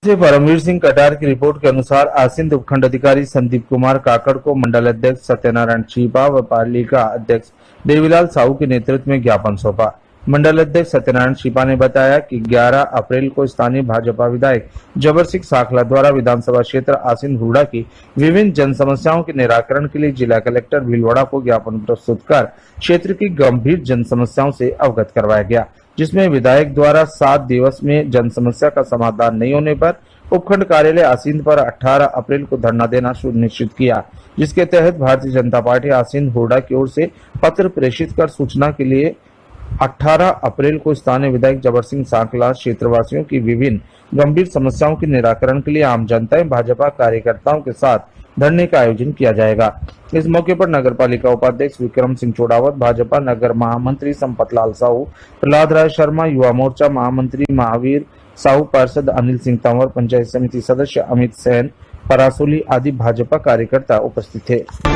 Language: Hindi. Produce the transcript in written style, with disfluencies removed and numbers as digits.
परमवीर सिंह कटार की रिपोर्ट के अनुसार आसिंद उपखंड अधिकारी संदीप कुमार काकड़ को मंडल अध्यक्ष सत्यनारायण छिपा व पालिका अध्यक्ष देवीलाल साहू के नेतृत्व में ज्ञापन सौंपा। मंडल अध्यक्ष सत्यनारायण छिपा ने बताया कि 11 अप्रैल को स्थानीय भाजपा विधायक जबर सिंह साखला द्वारा विधानसभा क्षेत्र आसिंद हुडा की विभिन्न जन समस्याओं के निराकरण के लिए जिला कलेक्टर भीलवाड़ा को ज्ञापन प्रस्तुत कर क्षेत्र की गंभीर जन समस्याओं से अवगत करवाया गया, जिसमें विधायक द्वारा 7 दिवस में जन समस्या का समाधान नहीं होने पर उपखंड कार्यालय आसिंद पर 18 अप्रैल को धरना देना सुनिश्चित किया, जिसके तहत भारतीय जनता पार्टी आसिंद हुडा की ओर से पत्र प्रेषित कर सूचना के लिए 18 अप्रैल को स्थानीय विधायक जबर सिंह साखला क्षेत्रवासियों की विभिन्न गंभीर समस्याओं के निराकरण के लिए आम जनता एवं भाजपा कार्यकर्ताओं के साथ धरने का आयोजन किया जाएगा। इस मौके पर नगर पालिका उपाध्यक्ष विक्रम सिंह चोड़ावत, भाजपा नगर महामंत्री संपत लाल साहू, प्रहलाद राय शर्मा, युवा मोर्चा महामंत्री महावीर साहू, पार्षद अनिल सिंह तंवर, पंचायत समिति सदस्य अमित सेन, परासोली आदि भाजपा कार्यकर्ता उपस्थित थे।